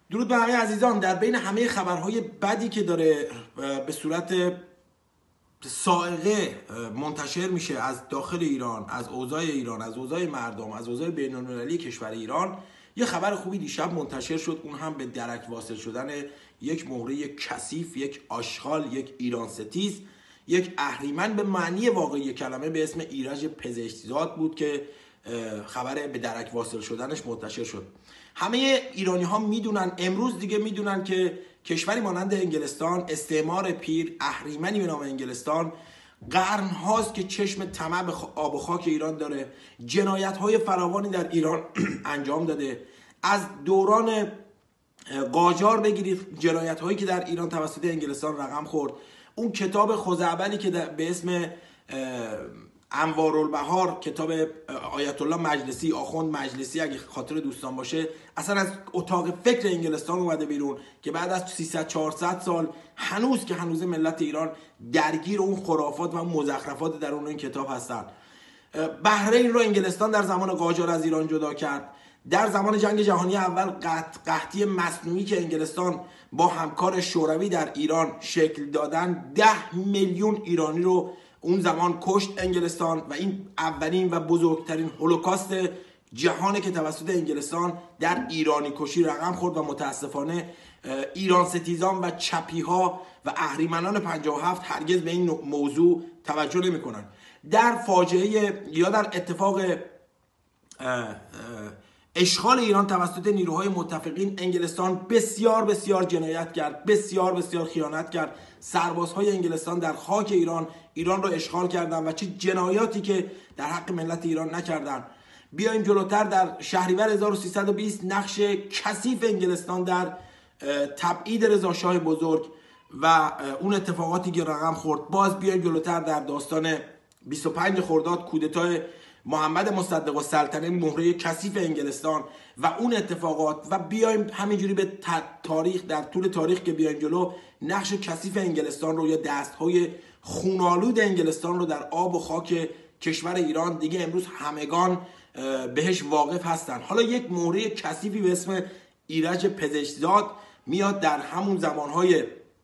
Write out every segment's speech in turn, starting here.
درود به همه عزیزان. در بین همه خبرهای بدی که داره به صورت سائقه منتشر میشه از داخل ایران، از اوضاع ایران، از اوضاع مردم، از اوضاع بین‌المللی کشور ایران، یه خبر خوبی دیشب منتشر شد، اون هم به درک واصل شدن یک مهره کثیف، یک آشغال، یک ایران ستیز، یک اهریمن به معنی واقعی کلمه به اسم ایرج پزشکزاد بود که خبر به درک واصل شدنش منتشر شد. همه ایرانی ها میدونن، امروز دیگه میدونن که کشوری مانند انگلستان، استعمار پیر، اهریمنی به نام انگلستان، قرن هاست که چشم طمع به آب و خاک ایران داره، جنایت های فراوانی در ایران انجام داده. از دوران قاجار بگیرید، جنایت هایی که در ایران توسط انگلستان رقم خورد، اون کتاب خزعبلی که به اسم انوارالبهار، کتاب آیت الله مجلسی، آخوند مجلسی اگه خاطر دوستان باشه، اصلا از اتاق فکر انگلستان اومده بیرون که بعد از 300-400 سال هنوز ملت ایران درگیر اون خرافات و اون مزخرفات در اون کتاب هستن. بحرین رو انگلستان در زمان قاجار از ایران جدا کرد. در زمان جنگ جهانی اول قحطی مصنوعی که انگلستان با همکار شوروی در ایران شکل دادن، 10 میلیون ایرانی رو اون زمان کشت انگلستان و این اولین و بزرگترین هولوکاست جهانه که توسط انگلستان در ایرانی کشی رقم خورد و متاسفانه ایران ستیزان و چپی ها و اهریمنان 57 هرگز به این موضوع توجه نمی کنن. در فاجعه یا در اتفاق اشغال ایران توسط نیروهای متفقین، انگلستان بسیار جنایت کرد، بسیار خیانت کرد. سربازهای انگلستان در خاک ایران رو اشغال کردن و چه جنایاتی که در حق ملت ایران نکردن. بیایم جلوتر. در شهریور 1320 نقش کثیف انگلستان در تبعید رضا شاه بزرگ و اون اتفاقاتی که رقم خورد. باز بیایم جلوتر در داستان 25 خرداد کودتای محمد مصدق السلطنه، مهره کثیف انگلستان و اون اتفاقات، و بیایم همینجوری به تاریخ، در طول تاریخ که بیایم جلو، نقش کثیف انگلستان رو یا دستهای خونالود انگلستان رو در آب و خاک کشور ایران دیگه امروز همگان بهش واقف هستن. حالا یک مهره کثیفی به اسم ایرج پزشکزاد میاد در همون زمانهای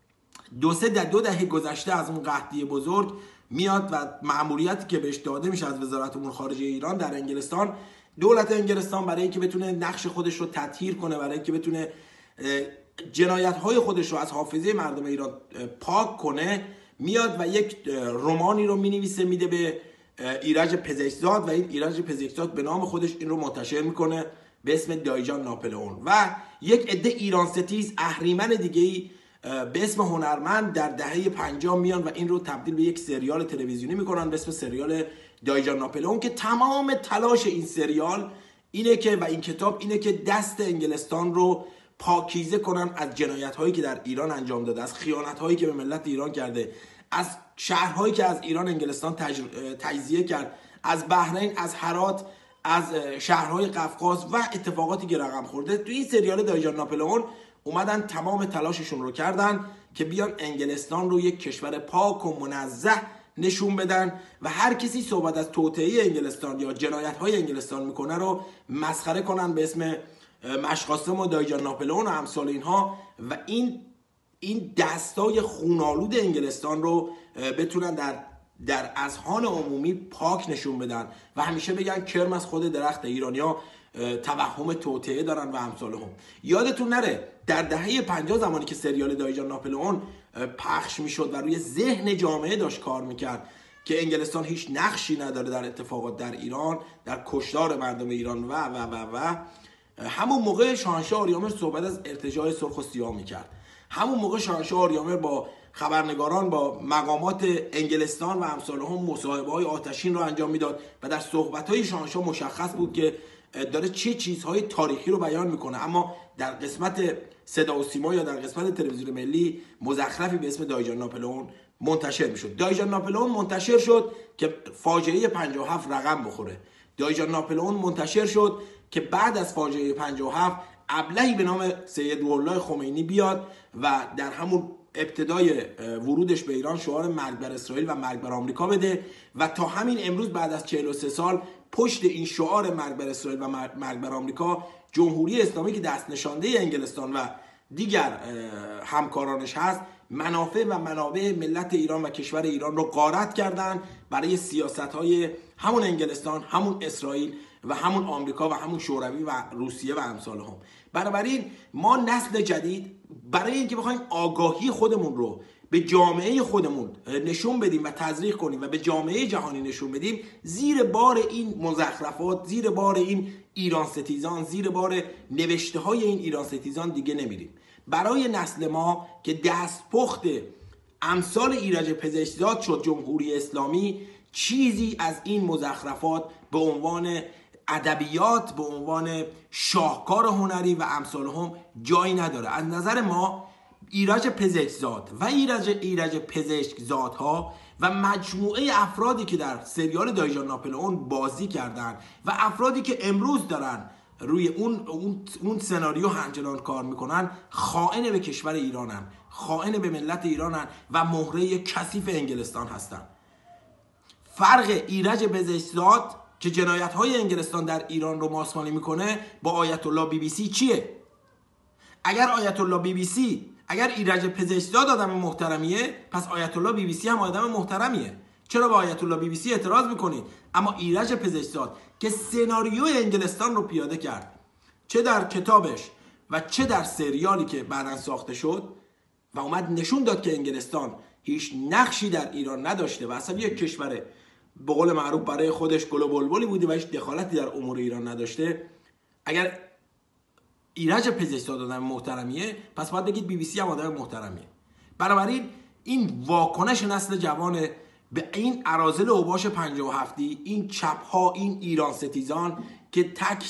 2 دهه گذشته از اون قحطی بزرگ، میاد و مأموریتی که بهش داده میشه از وزارت امور خارجه ایران در انگلستان، دولت انگلستان برای اینکه بتونه نقش خودش رو تطهیر کنه، برای اینکه بتونه جنایت‌های خودش رو از حافظه مردم ایران پاک کنه، میاد و یک رمانی رو مینویسه، میده به ایرج پزشکزاد و این ایرج پزشکزاد به نام خودش این رو منتشر میکنه به اسم دایجان ناپلئون. و یک عده ایران ستیز اهریمن دیگه‌ای به اسم هنرمند در دهه 50 میان و این رو تبدیل به یک سریال تلویزیونی میکنن به اسم سریال دایجان ناپلئون، که تمام تلاش این سریال اینه که و این کتاب اینه که دست انگلستان رو پاکیزه کنن از جنایت‌هایی که در ایران انجام داده، از خیانت‌هایی که به ملت ایران کرده، از شهرهایی که از ایران انگلستان تجزیه کرد، از بحرین، از هرات، از شهرهای قفقاز و اتفاقاتی که رقم خورده. تو این سریال دایجان ناپلئون اومدن تمام تلاششون رو کردن که بیان انگلستان رو یک کشور پاک و منزه نشون بدن و هر کسی صحبت از توطئه انگلستان یا جنایت‌های انگلستان میکنه رو مسخره کنن به اسم مشقاسم و دایجان ناپلئون و امثال اینها، و این دستای خونالود انگلستان رو بتونن در اذهان عمومی پاک نشون بدن و همیشه بگن کرم از خود درخت. ایرانی‌ها توهم توطئه دارن و امثالهم. یادتون نره در دهه 50 زمانی که سریال دایجان ناپلئون پخش میشد و روی ذهن جامعه داشت کار میکرد که انگلستان هیچ نقشی نداره در اتفاقات در ایران، در کشتار مردم ایران و همون موقع شاهنشاه آریامر صحبت از ارتجاع سرخ و سیاه میکرد. همون موقع شاهنشاه آریامر با خبرنگاران، با مقامات انگلستان و امثالهم مصاحبه‌های آتشین رو انجام میداد و در صحبت‌های شاهنشاه مشخص بود که داره چه چیزهای تاریخی رو بیان میکنه، اما در قسمت صدا و سیما یا در قسمت تلویزیون ملی مزخرفی به اسم دایجان ناپلئون منتشر میشد. دایجان ناپلئون منتشر شد که فاجعه 57 رقم بخوره. دایجان ناپلئون منتشر شد که بعد از فاجعه 57 ابلهی به نام سید روح الله خمینی بیاد و در همون ابتدای ورودش به ایران شعار مرگ بر اسرائیل و مرگ بر آمریکا بده و تا همین امروز بعد از 43 سال پشت این شعار مرگ بر اسرائیل و مرگ بر آمریکا جمهوری اسلامی که دست نشانده انگلستان و دیگر همکارانش هست، منافع و منابع ملت ایران و کشور ایران رو غارت کردن برای سیاست‌های همون انگلستان، همون اسرائیل و همون آمریکا و همون شوروی و روسیه و امثال هم. بنابراین ما نسل جدید برای اینکه بخوایم آگاهی خودمون رو به جامعه خودمون نشون بدیم و تزریق کنیم و به جامعه جهانی نشون بدیم، زیر بار این مزخرفات، زیر بار این ایران ستیزان، زیر بار نوشته های این ایران ستیزان دیگه نمیریم. برای نسل ما که دستپخت امثال ایرج پزشکزاد شد جمهوری اسلامی، چیزی از این مزخرفات به عنوان ادبیات، به عنوان شاهکار هنری و امثال هم جایی نداره. از نظر ما ایرج پزشکزاد و ایرج پزشکزادها و مجموعه افرادی که در سریال دایجان ناپلئون بازی کردن و افرادی که امروز دارن روی اون سناریو همچنان کار میکنن، خائن به کشور ایرانن، خائن به ملت ایرانن و مهره کثیف انگلستان هستن. فرق ایرج پزشکزاد که جنایت‌های انگلستان در ایران رو ماسمالی میکنه با آیت الله بی بی سی چیه؟ اگر آیت الله بی بی سی، اگر ایرج پزشکزاد آدم محترمیه، پس آیت الله بی بی سی هم آدم محترمیه. چرا به آیت الله بی بی سی اعتراض میکنید؟ اما ایرج پزشکزاد که سناریوی انگلستان رو پیاده کرد، چه در کتابش و چه در سریالی که بعداً ساخته شد و اومد نشون داد که انگلستان هیچ نقشی در ایران نداشته و اصلا یک کشور به قول معروف برای خودش گل و بلبلی بوده و هیچ دخالتی در امور ایران نداشته. اگر ایرج پزشکزاد آدم محترمیه، پس باید بگید بی بی سی هم آدم محترمیه. بنابراین این واکنش نسل جوان به این اراذل اوباش 57، این چپ ها، این ایران ستیزان که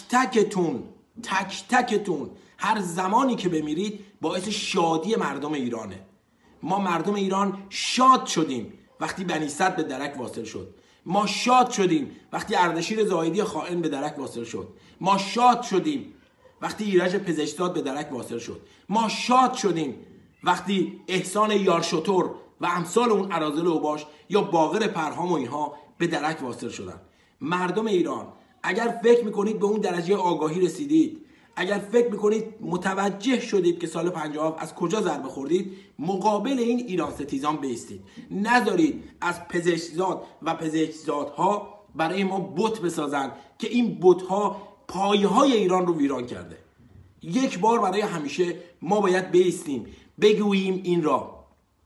تک تکتون هر زمانی که بمیرید باعث شادی مردم ایرانه. ما مردم ایران شاد شدیم وقتی بنی صدر به درک واصل شد. ما شاد شدیم وقتی اردشیر زاهدی خائن به درک واصل شد. ما شاد شدیم وقتی ایرج پزشکزاد به درک واصل شد. ما شاد شدیم وقتی احسان یارشتر و امثال اون اراذل اوباش یا باقر پرهام و اینها به درک واصل شدن. مردم ایران، اگر فکر میکنید به اون درجه آگاهی رسیدید، اگر فکر میکنید متوجه شدید که سال 57 از کجا ضربه خوردید، مقابل این ایران ستیزان بایستید. نذارید از پزشکزاد و پزشکزادها برای ما بت بسازن که این بت‌ها پایه‌های ایران رو ویران کرده. یک بار برای همیشه ما باید بایستیم، بگوییم این را.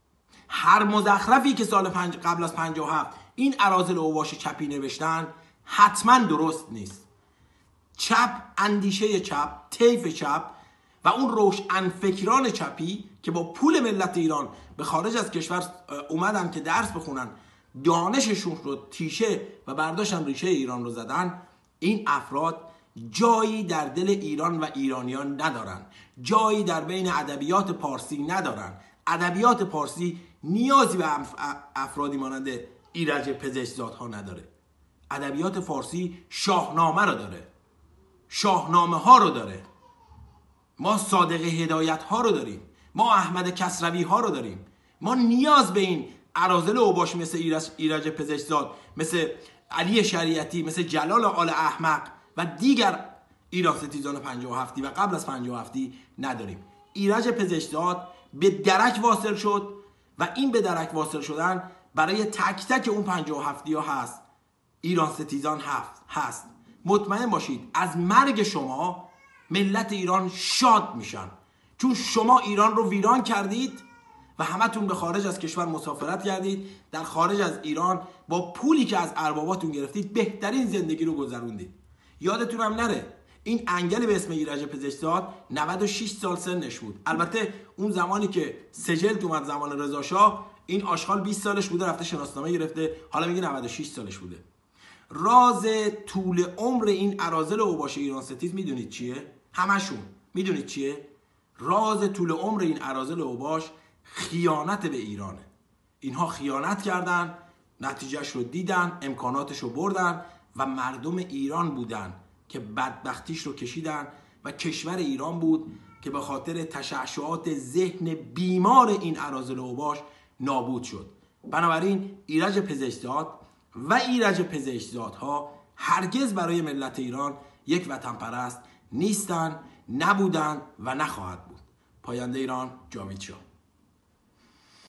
هر مزخرفی که سال قبل از 57 این اراذل اوباش چپی نوشتن حتما درست نیست. چپ، اندیشه چپ، طیف چپ و اون روشنفکران چپی که با پول ملت ایران به خارج از کشور اومدن که درس بخونن، دانششون رو تیشه و برداشتن ریشه ایران رو زدن، این افراد جایی در دل ایران و ایرانیان ندارن، جایی در بین ادبیات پارسی ندارن. ادبیات پارسی نیازی به افرادی مانند ایرج پزشکزادها نداره. ادبیات فارسی شاهنامه رو داره، شاهنامه ها رو داره. ما صادق هدایت ها رو داریم، ما احمد کسروی ها رو داریم. ما نیاز به این اراذل اوباش مثل ایرج پزشکزاد، مثل علی شریعتی، مثل جلال آل احمق و دیگر ایران ستیزان 57 و قبل از 57 نداریم. ایرج پزشکزاد به درک واصل شد و این به درک واصل شدن برای تک تک اون 57 ها هست. ایران ستیزان هست. مطمئن باشید از مرگ شما ملت ایران شاد میشن، چون شما ایران رو ویران کردید و همتون به خارج از کشور مسافرت کردید. در خارج از ایران با پولی که از ارباباتون گرفتید بهترین زندگی رو گذروندید. یادتون هم نره این انگل به اسم ایرج پزشکزاد 96 سال سنش بود. البته اون زمانی که سجل اومد زمان رضا شاه، این آشغال 20 سالش بوده، رفته شناسنامه گرفته، حالا میگه 96 سالش بوده. راز طول عمر این اراذل اوباش ایران ستیز میدونید چیه؟ همشون میدونید چیه؟ راز طول عمر این اراذل اوباش خیانت به ایرانه. اینها خیانت کردن، نتیجهش رو دیدن، امکاناتش رو بردن و مردم ایران بودن که بدبختیش رو کشیدن و کشور ایران بود که به خاطر تشعشعات ذهن بیمار این اراذل اوباش نابود شد. بنابراین ایرج پزشکزاد و ایرج پزشکزادها هرگز برای ملت ایران یک وطن پرست نیستن، نبودن و نخواهد بود. پاینده ایران جاوید شاه.